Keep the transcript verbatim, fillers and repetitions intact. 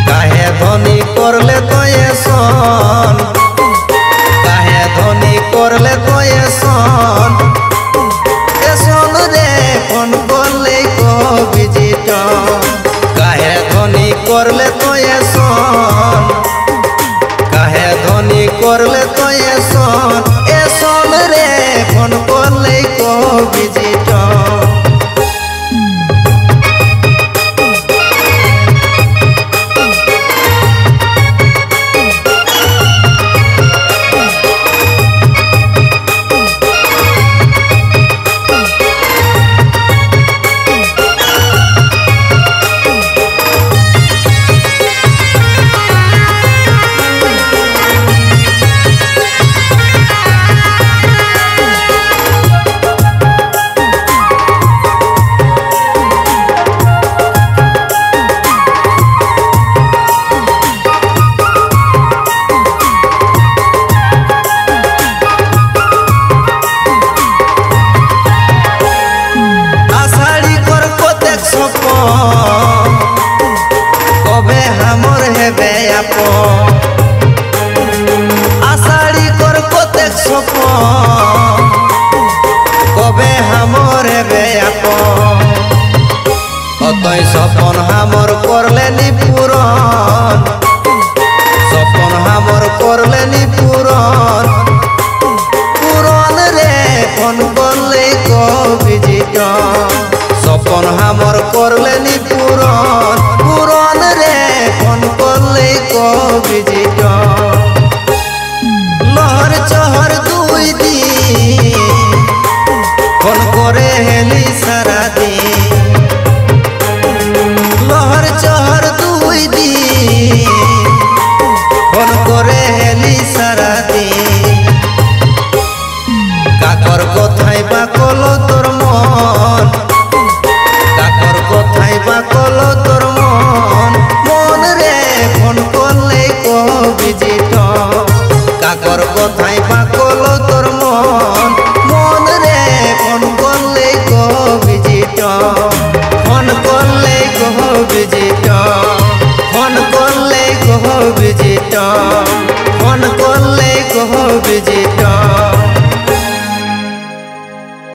काहे धनी करले तो ये सन काहे धनी करले तो ये सन ए सन रे फोन करले को विजिट काहे धनी करले तो ये सन काहे धनी करले तो ये सन ए सन रे फोन करले को विजिट कबे हमर हेबे आपन आषाढ़ी कर कतेक सपन कबे हमर हेबे आपन अतय सपन हमर करले नी पूरन सपन हमर करले नी पूरन पूरन रे फोन करले को विजिट सपन हमर करले नी पूरन पूरन रे फोन करले को विजिट लहर चहर दुई दिन फोन करे हेली सारा दिन लहर चहर दुई दिन फोन करे हेली सारा दिन काकर कोथाय बाकलो तोर मन काकर कोथाय बाकलो तोर मन मन रे फोन करले को विजिट काकर कोथाय बाकलो तोर मन मन रे फोन करले को विजिट फोन करले को विजिट फोन करले को विजिट फोन करले को विजिट।